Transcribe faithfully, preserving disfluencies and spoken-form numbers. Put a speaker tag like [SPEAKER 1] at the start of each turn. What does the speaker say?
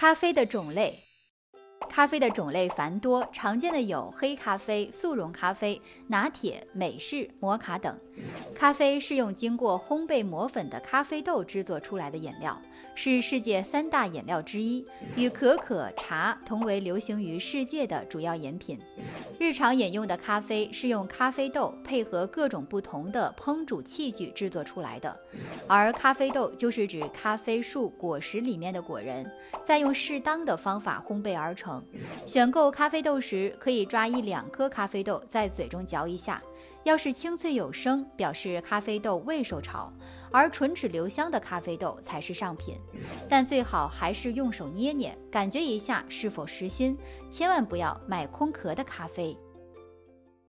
[SPEAKER 1] 咖啡的种类。咖啡的种类繁多，常见的有黑咖啡、速溶咖啡、拿铁、美式、摩卡等。咖啡是用经过烘焙磨粉的咖啡豆制作出来的饮料，是世界三大饮料之一，与可可、茶同为流行于世界的主要饮品。日常饮用的咖啡是用咖啡豆配合各种不同的烹煮器具制作出来的，而咖啡豆就是指咖啡树果实里面的果仁，再用适当的方法烘焙而成。选购咖啡豆时，可以抓一两颗咖啡豆在嘴中嚼一下，要是清脆有声，表示咖啡豆未受潮，而唇齿留香的咖啡豆才是上品。但最好还是用手捏捏，感觉一下是否实心，千万不要买空壳的咖啡。